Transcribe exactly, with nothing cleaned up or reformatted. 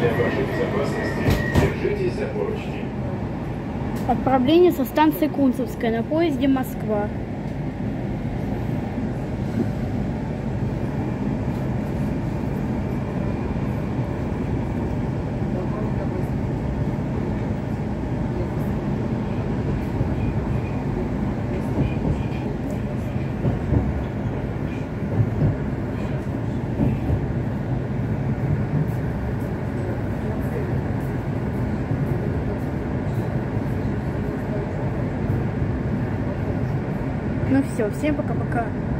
Для вашей безопасности держитесь за поручни. Отправление со станции Кунцевская на поезде Москва. Ну все, всем пока-пока.